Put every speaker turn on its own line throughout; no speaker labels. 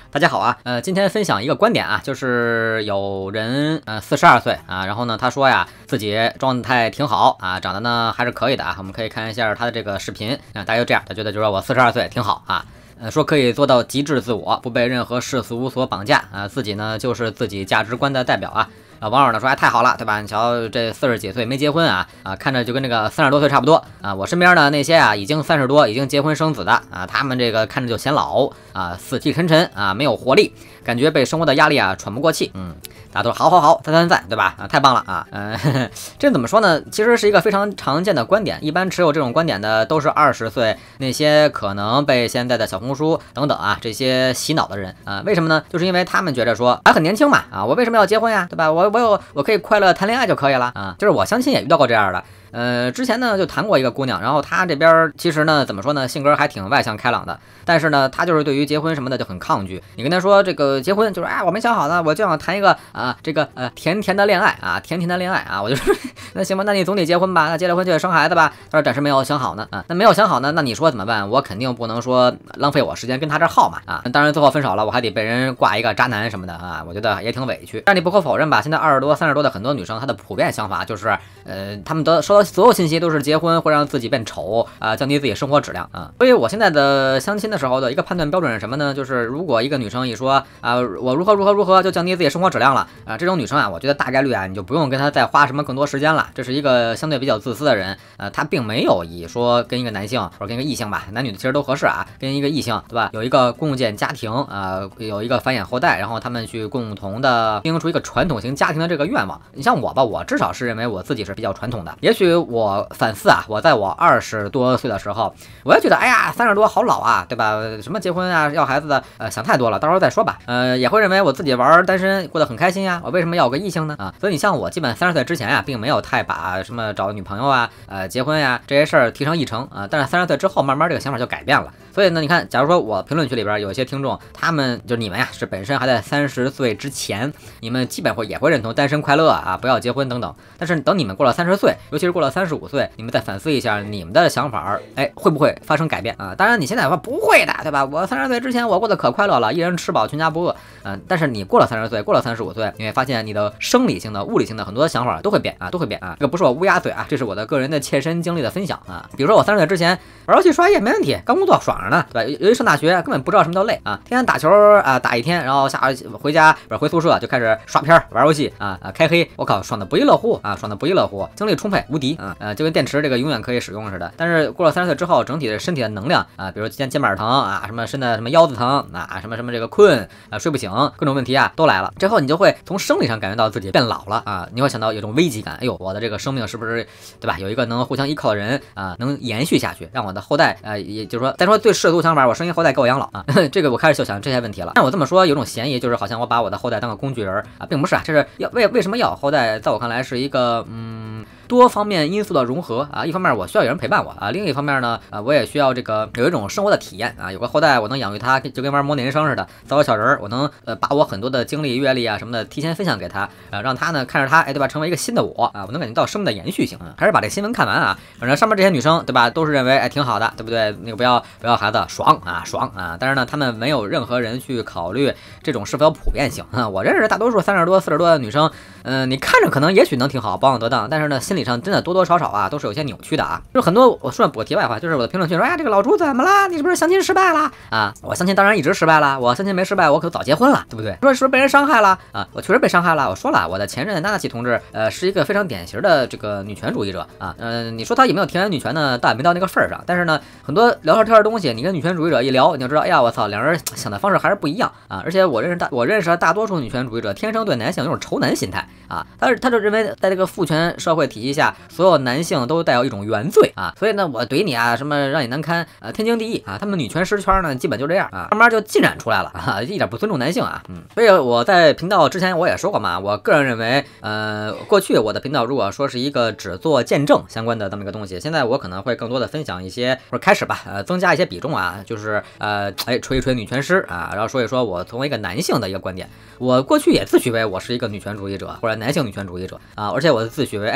大家好啊，今天分享一个观点啊，就是有人42岁啊，然后呢他说呀自己状态挺好啊，长得呢还是可以的啊，我们可以看一下他的这个视频啊，大家就这样，他觉得就是说我42岁挺好啊。说可以做到极致自我，不被任何世俗所绑架啊，自己呢就是自己价值观的代表啊。网友呢说哎太好了，对吧？你瞧这40几岁没结婚啊，看着就跟这个30多岁差不多啊。我身边的那些啊已经30多已经结婚生子的啊，他们这个看着就显老啊，死气沉沉啊，没有活力，感觉被生活的压力啊喘不过气。大家都说好，赞，对吧？太棒了啊！这怎么说呢？其实是一个非常常见的观点，一般持有这种观点的都是20岁那些可能被现在的小红书等等啊这些洗脑的人啊。为什么呢？就是因为他们觉得说还很年轻嘛啊，我为什么要结婚呀？对吧？我可以快乐谈恋爱就可以了啊。就是我相亲也遇到过这样的。之前呢就谈过一个姑娘，然后她这边其实呢怎么说呢，性格还挺外向开朗的，但是呢她就是对于结婚什么的就很抗拒。你跟她说这个结婚就是我没想好呢，我就想谈一个甜甜的恋爱啊，我就说那行吧，那你总得结婚吧，那结了婚就得生孩子吧。她说暂时没有想好呢啊，那没有想好呢，那你说怎么办？我肯定不能说浪费我时间跟她这耗嘛啊。当然最后分手了，我还得被人挂一个渣男什么的啊，我觉得也挺委屈。但你不可否认吧，现在20多30多的很多女生她的普遍想法就是她们收到所有信息都是结婚会让自己变丑啊，降低自己生活质量啊。所以我现在的相亲的时候的一个判断标准是什么呢？就是如果一个女生一说我如何就降低自己生活质量了啊，这种女生啊，我觉得大概率啊你就不用跟她再花什么更多时间了。这是一个相对比较自私的人，她并没有以说跟一个男性或者跟一个异性吧，男女的其实都合适啊，跟一个异性对吧，有一个共建家庭有一个繁衍后代，然后他们去共同的经营出一个传统型家庭的这个愿望。你像我吧，我至少是认为我自己是比较传统的。也许我反思啊，我在我20多岁的时候，我也觉得哎呀30多好老啊，对吧？什么结婚啊要孩子的想太多了，到时候再说吧。也会认为我自己玩单身过得很开心呀，我为什么要有个异性呢啊？所以你像我基本30岁之前并没有太把什么找女朋友啊结婚呀这些事儿提上议程啊，但是30岁之后慢慢这个想法就改变了。所以呢，你看，假如说我评论区里边有一些听众，他们就是你们呀，是本身还在30岁之前，你们基本也会认同单身快乐啊，不要结婚等等。但是等你们过了30岁，尤其是过了35岁，你们再反思一下你们的想法，会不会发生改变啊？当然你现在说不会的，对吧？我30岁之前我过得可快乐了，一人吃饱全家不饿。但是你过了30岁，过了35岁，你会发现你的生理性的、物理性的很多想法都会变啊。这个不是我乌鸦嘴啊，这是我的个人的切身经历的分享啊。比如说我30岁之前玩游戏刷夜没问题，刚工作爽着呢，对吧？尤其上大学根本不知道什么叫累啊，天天打球打一天，然后回家回宿舍就开始刷片玩游戏开黑，我靠，爽的不亦乐乎啊，精力充沛无敌就跟电池这个永远可以使用似的。但是过了30岁之后，整体的身体的能量比如肩膀疼啊，什么身的什么腰子疼啊，什么这个困睡不醒，各种问题都来了。之后你就会从生理上感觉到自己变老了啊，你会想到有种危机感，哎呦，我的这个生命是不是对吧？有一个能互相依靠的人能延续下去，让我的后代也就是说，再说最世俗想法，我生一后代给我养老啊，这个我开始就想这些问题了。但我这么说有种嫌疑，就是好像我把我的后代当个工具人并不是这是为什么要有后代？在我看来是一个多方面因素的融合一方面我需要有人陪伴我另一方面呢我也需要这个有一种生活的体验有个后代我能养育他，就跟玩模拟人生似的，造个小人我能把我很多的经历阅历什么的提前分享给他让他呢看着他对吧，成为一个新的我我能感觉到生命的延续性还是把这新闻看完反正上面这些女生对吧，都是认为挺好的，对不对？那个不要孩子爽但是呢他们没有任何人去考虑这种是否有普遍性我认识大多数30多40多的女生你看着可能也许能挺好，保养得当，但是呢心理上真的多多少少都是有些扭曲的就很多我说补个题外话，就是我的评论区说这个老朱怎么了？你是不是相亲失败了我相亲当然一直失败了，我相亲没失败，我可早结婚了，对不对？说是不是被人伤害了我确实被伤害了。我说了，我的前任纳纳奇同志是一个非常典型的这个女权主义者你说他有没有田园女权呢？倒也没到那个份上，但是呢很多聊天的东西，你跟女权主义者一聊，你就知道，哎呀我操，两人想的方式还是不一样而且我认识的大多数女权主义者天生对男性有种仇男心态他就认为在这个父权社会体系下，所有男性都带有一种原罪所以呢我怼你什么让你难堪天经地义他们女权师圈呢基本就这样慢慢就浸染出来了一点不尊重男性所以我在频道之前我也说过嘛，我个人认为过去我的频道如果说是一个只做见证相关的这么一个东西，现在我可能会更多的分享一些或者开始吧增加一些比重就是吹一吹女权师然后说一说我作为一个男性的一个观点。我过去也自诩为我是一个女权主义者或者男性女权主义者而且我自诩为挺好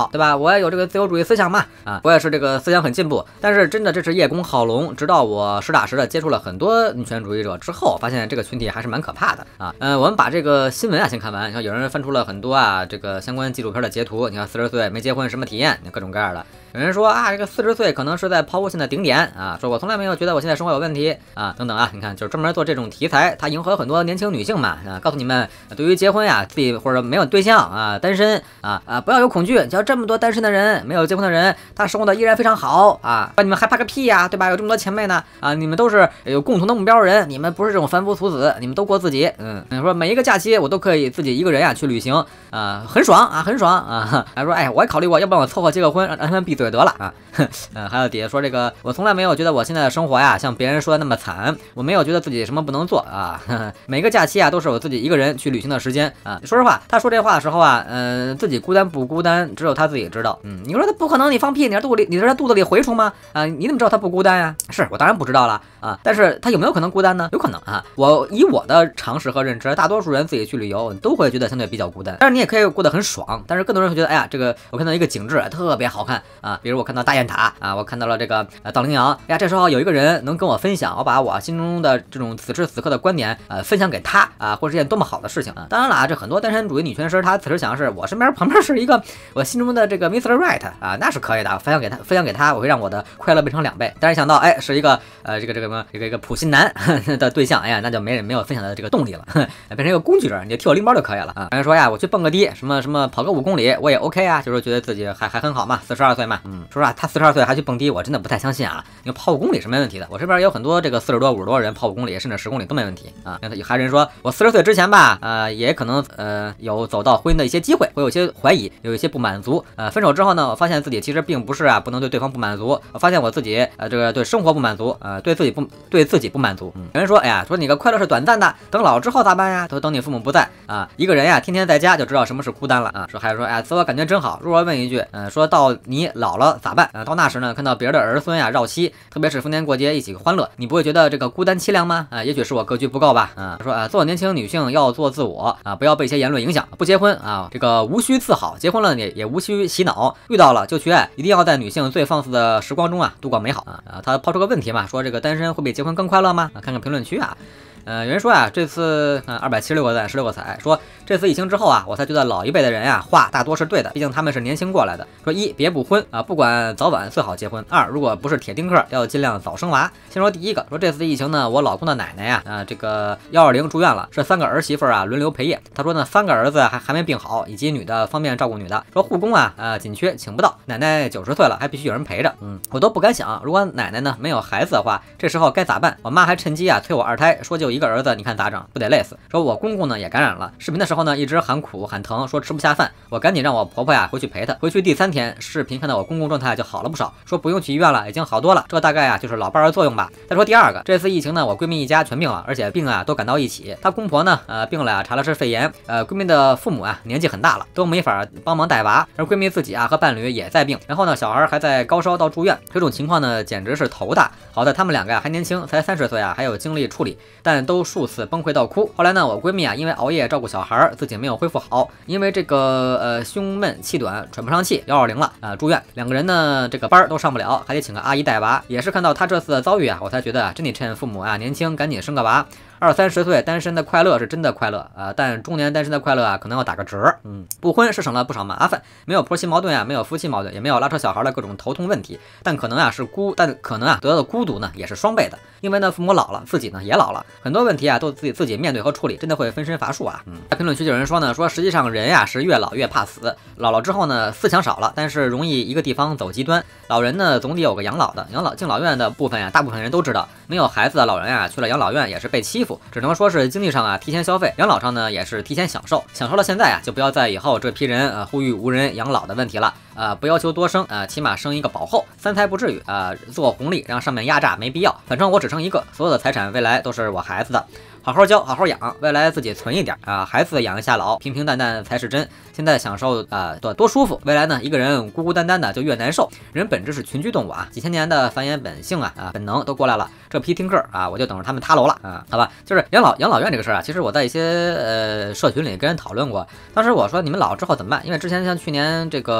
对吧？我也有这个自由主义思想嘛，啊，我也是这个思想很进步。但是真的这是叶公好龙，直到我实打实的接触了很多女权主义者之后，发现这个群体还是蛮可怕的啊。我们把这个新闻啊先看完，像有人翻出了很多啊这个相关纪录片的截图，你看40岁没结婚什么体验，各种各样的。有人说啊，这个40岁可能是在抛物线的顶点啊，说我从来没有觉得我现在生活有问题啊，等等啊，你看就是专门做这种题材，他迎合很多年轻女性嘛啊，告诉你们对于结婚呀，自己或者没有对象啊，单身啊，不要有恐惧，只要这么多单身的人，没有结婚的人，他生活的依然非常好啊，那你们害怕个屁呀，对吧？有这么多前辈呢啊，你们都是有共同的目标的人，你们不是这种凡夫俗子，你们都过自己，你说每一个假期我都可以自己一个人呀去旅行啊，很爽啊，很爽啊，还说哎，我还考虑过要不然我凑合结个婚，让他们闭嘴得了啊。还有底下说这个，我从来没有觉得我现在的生活呀像别人说的那么惨，我没有觉得自己什么不能做啊，每个假期啊都是我自己一个人去旅行的时间啊。说实话，他说这话的时候啊，自己孤单不孤单，只有他自己知道。你说他不可能，你放屁，你是他肚子里蛔虫吗？啊，你怎么知道他不孤单呀？是我当然不知道了啊，但是他有没有可能孤单呢？有可能啊。以我的常识和认知，大多数人自己去旅游都会觉得相对比较孤单，但是你也可以过得很爽。但是更多人会觉得，哎呀，这个我看到一个景致特别好看啊，比如我看到大雁塔啊，我看到了这个藏羚羊，呀，这时候有一个人能跟我分享，我把我心中的这种此时此刻的观点分享给他啊，或是一件多么好的事情啊。当然了啊，这很多单身主义女权师，她此时想的是，我身边旁边是一个我心中的这个 Mr. Right 啊，那是可以的，分享给他，我会让我的快乐变成2倍。但是想到哎，是一个这个普信男的对象，哎呀，那就没有分享的这个动力了，变成一个工具人，你就替我拎包就可以了啊。有人说呀，我去蹦个迪，什么跑个5公里，我也 OK 啊，就是觉得自己还很好嘛，42岁嘛，说实话，他42岁还去蹦迪，我真的不太相信啊。你跑5公里是没问题的，我这边也有很多这个40多50多人跑5公里甚至10公里都没问题啊。还有人说我40岁之前吧，也可能有走到婚姻的一些机会，会有一些怀疑，有一些不满足，分手之后呢，我发现自己其实并不是啊不能对对方不满足，我发现我自己这个对生活不满足，对自己不满足。有人说，哎呀，说你个快乐是短暂的，等老之后咋办呀？都等你父母不在啊，一个人呀天天在家就知道什么是孤单了啊。还有说，哎，自我感觉真好。如果问一句，说到你老了咋办？到那时呢，看到别人的儿孙呀绕膝，特别是逢年过节一起欢乐，你不会觉得这个孤单凄凉吗？也许是我格局不够吧。说做年轻女性要做自我啊，不要被一些言论影响。不结婚啊，这个无需自豪；结婚了也无需洗脑。遇到了就去爱，一定要在女性最放肆的时光中啊度过美好啊。他抛出个问题嘛，说这个单身会比结婚更快乐吗？看看评论区啊。有人说啊，这次276个赞16个彩，说这次疫情之后啊，我才觉得老一辈的人呀话大多是对的，毕竟他们是年轻过来的。说1别不婚啊，不管早晚最好结婚。2如果不是铁丁克，要尽量早生娃。先说第一个，说这次疫情呢，我老公的奶奶呀这个120住院了，是3个儿媳妇啊轮流陪夜。他说呢3个儿子还没病好，以及女的方便照顾女的。说护工啊紧缺请不到，奶奶90岁了还必须有人陪着。我都不敢想，如果奶奶呢没有孩子的话，这时候该咋办？我妈还趁机催我2胎，说就1个儿子，你看咋整？不得累死。说我公公呢也感染了，视频的时候呢一直喊苦喊疼，说吃不下饭。我赶紧让我婆婆回去陪他。回去第3天，视频看到我公公状态就好了不少，说不用去医院了，已经好多了。这大概就是老伴儿作用吧。再说第2个，这次疫情呢，我闺蜜一家全病了，而且病都赶到一起。她公婆呢病了查了是肺炎，闺蜜的父母年纪很大了，都没法帮忙带娃，而闺蜜自己和伴侣也在病，然后呢小孩还在高烧到住院，这种情况呢简直是头大。好在他们2个还年轻，才30岁还有精力处理，但都数次崩溃到哭。后来呢，我闺蜜因为熬夜照顾小孩，自己没有恢复好，因为这个胸闷气短喘不上气120了住院。2个人呢这个班都上不了，还得请个阿姨带娃。也是看到她这次的遭遇我才觉得真得趁父母年轻赶紧生个娃。20-30岁单身的快乐是真的快乐但中年单身的快乐可能要打个折。不婚是省了不少麻烦，没有婆媳矛盾没有夫妻矛盾，也没有拉扯小孩的各种头痛问题，但可能得到的孤独呢也是双倍的，因为呢父母老了，自己呢也老了，很多问题都自己面对和处理，真的会分身乏术在评论区有人说呢，说实际上人是越老越怕死，老了之后呢思想少了，但是容易一个地方走极端。老人呢总得有个养老的，敬老院的部分大部分人都知道，没有孩子的老人去了养老院也是被欺负，只能说是经济上提前消费，养老上呢也是提前享受了现在就不要在以后这批人呼吁无人养老的问题了不要求多生起码生一个保后，3胎不至于做红利让上面压榨没必要，反正我只生一个，所有的财产未来都是我孩子的，好好教好好养，未来自己存一点孩子养一下老，平平淡淡才是真。现在享受多舒服，未来呢一个人孤孤单单的就越难受。人本质是群居动物几千年的繁衍本性本能都过来了，这批听课我就等着他们塌楼了好吧。就是养老院这个事其实我在一些社群里跟人讨论过，当时我说你们老了之后怎么办？因为之前像去年这个上海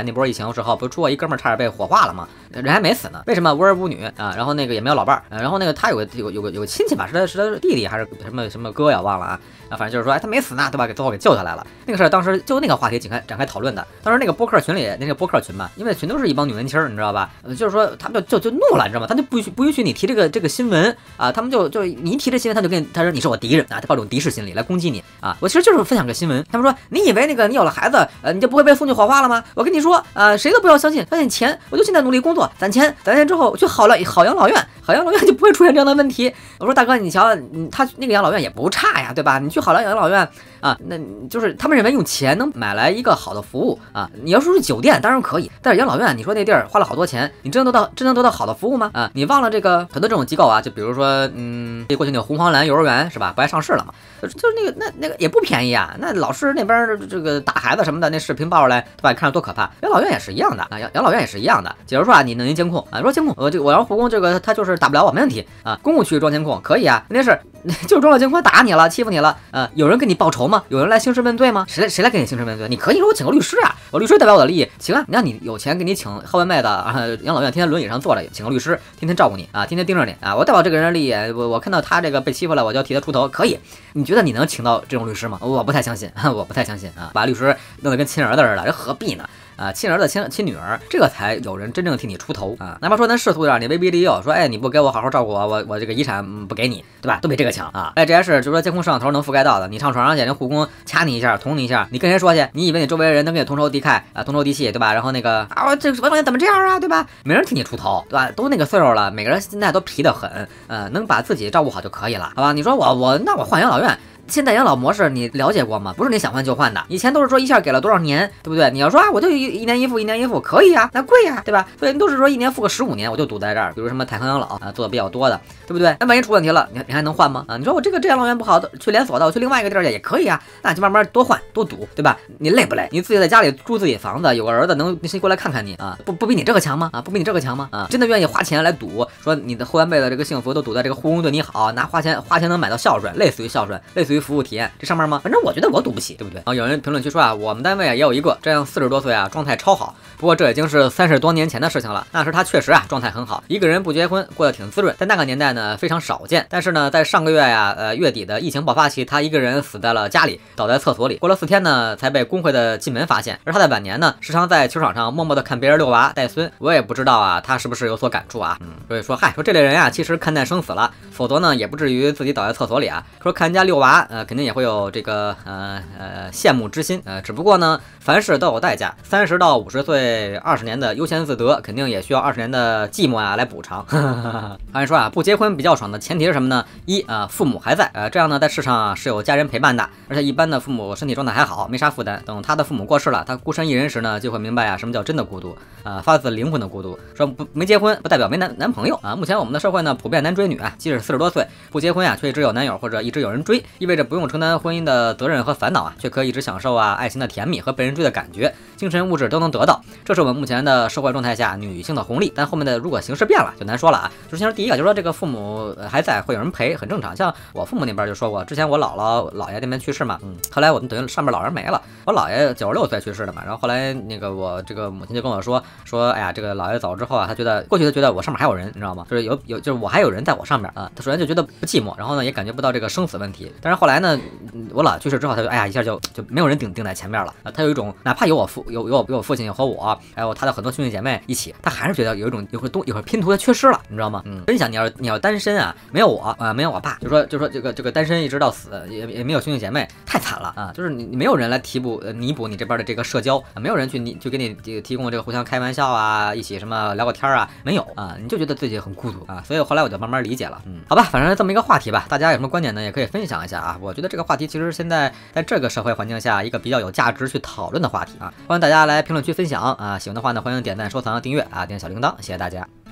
那波疫情时候，不是出过一哥们儿差点被火化了吗？人还没死呢，为什么无儿无女啊？然后那个也没有老伴儿，然后那个他有个亲戚吧，是他弟弟还是什么哥呀，忘了啊。反正就是说，哎，他没死呢，对吧？给最后给救下来了。那个事儿当时就那个话题展开讨论的。当时那个播客群里，那个播客群嘛，因为群都是一帮女文青儿，你知道吧？就是说他们就怒了，你知道吗？他就不允许你提这个新闻啊，他们就你一提这新闻，他说你是我敌人啊，他抱这种敌视心理来攻击你啊。我其实就是分享个新闻，他们说你以为那个你有了孩子，你就不会被送去火化了吗？我跟你说，谁都不要相信，发现钱，我就现在努力工作攒钱之后去好养老院就不会出现这样的问题。我说大哥，你瞧，他那个养老院也不差呀，对吧？你去好养老院啊，那就是他们认为用钱能买来一个好的服务啊。你要说是酒店当然可以，但是养老院，你说那地儿花了好多钱，你真能得到好的服务吗？啊，你忘了这个很多这种机构啊，就比如说过去那个红黄蓝幼儿园是吧，不还上市了吗？就是那个也不便宜啊。那老师那边这个打孩子什么的，那视频爆出来，对吧？看着多可怕。养老院也是一样的啊，养老院也是一样的。假如说啊，你弄一监控啊，说监控，我让护工这个他就是打不了我，没问题啊。公共区域装监控可以啊，那是就是装了监控打你了，欺负你了，有人给你报仇吗？有人来兴师问罪吗？谁来给你兴师问罪？你可以说我请个律师啊，我律师代表我的利益，行啊。你有钱给你请后半辈子养老院天天轮椅上坐着，请个律师天天照顾你啊，天天盯着你啊，我代表这个人的利益，我看到他这个被欺负了，我就要替他出头，可以。你觉得你能请到这种律师吗？我不太相信，我不太相信啊，把律师弄得跟亲儿子似的，这何必呢？啊，亲儿子亲女儿，这个才有人真正替你出头啊！哪怕说咱世俗点，你威逼利诱，说哎你不给我好好照顾我这个遗产不给你，对吧？都比这个强啊！哎，这还是就是说监控摄像头能覆盖到的，你上床上去，人护工掐你一下，捅你一下，你跟谁说去？你以为你周围人能跟你同仇敌忾啊，同仇敌气，对吧？然后那个啊，这个王老爷怎么这样啊，对吧？没人替你出头，对吧？都那个岁数了，每个人现在都皮得很，能把自己照顾好就可以了，好吧？你说那我换养老院。现在养老模式你了解过吗？不是你想换就换的，以前都是说一下给了多少年，对不对？你要说我就一年一付可以啊，那贵呀，对吧？所以都是说一年付个15年，我就堵在这儿。比如什么泰康养老啊，做的比较多的，对不对？那万一出问题了，你还能换吗？啊，你说我这养老院不好，去连锁的，我去另外一个地儿去也可以啊，那就慢慢多换多赌，对吧？你累不累？你自己在家里住自己房子，有个儿子能谁过来看看你啊？不比你这个强吗？啊，不比你这个强吗？啊，真的愿意花钱来赌，说你的后半辈子这个幸福都赌在这个护工对你好，花钱能买到孝顺，类似于孝顺，类似于服务体验，这上面吗？反正我觉得我赌不起，对不对？有人评论区说啊，我们单位也有一个这样40多岁啊，状态超好。不过这已经是30多年前的事情了，那时他确实啊状态很好，一个人不结婚，过得挺滋润，在那个年代呢非常少见。但是呢，在上个月呀，月底的疫情爆发期，他一个人死在了家里，倒在厕所里，过了4天呢，才被工会的进门发现。而他在晚年呢，时常在球场上默默的看别人遛娃带孙，我也不知道啊，他是不是有所感触啊？所以说，说这类人啊，其实看淡生死了，否则呢，也不至于自己倒在厕所里啊。说看人家遛娃，肯定也会有这个羡慕之心，只不过呢，凡事都有代价，30到50岁20年的悠闲自得，肯定也需要20年的寂寞啊来补偿。按说啊，不结婚比较爽的前提是什么呢？父母还在，这样呢，在世上是有家人陪伴的，而且一般的父母身体状态还好，没啥负担。等他的父母过世了，他孤身一人时呢，就会明白啊，什么叫真的孤独发自灵魂的孤独。说没结婚不代表没男朋友啊。目前我们的社会呢，普遍男追女啊，即使40多岁不结婚啊，却一直有男友或者一直有人追，意味着不用承担婚姻的责任和烦恼啊，却可以一直享受爱情的甜蜜和被人追的感觉，精神物质都能得到。这是我们目前的社会状态下女性的红利。但后面的如果形势变了，就难说了啊。就是先说第一个，就是说这个父母还在，会有人陪，很正常。像我父母那边就说过，之前我姥爷那边去世嘛，后来我们等于上面老人没了，我姥爷96岁去世的嘛，然后后来那个我这个母亲就跟我说，哎呀，这个姥爷走之后啊，他觉得我上面还有人，你知道吗？就是就是我还有人在我上面啊。他首先就觉得不寂寞，然后呢也感觉不到这个生死问题。但是后来呢，我姥爷去世之后，他就哎呀一下就没有人顶在前面了啊。他有一种哪怕有我父亲和我，还有他的很多兄弟姐妹一起，他还是觉得有一会拼图的缺失了，你知道吗？真想你要单身啊，没有我没有我爸，就说这个单身一直到死，也没有兄弟姐妹，太惨了啊！就是你没有人来弥补你这边的这个社交啊，没有人去给你提供这个互相开玩笑啊，一起什么聊个天啊，没有啊，你就觉得自己很孤独啊。所以后来我就慢慢理解了，好吧，反正这么一个话题吧，大家有什么观点呢，也可以分享一下啊。我觉得这个话题其实现在在这个社会环境下，一个比较有价值去讨论的话题啊，欢迎大家来评论区分享啊。喜欢的话呢，欢迎点赞、收藏、订阅啊，点小铃铛，谢谢大家。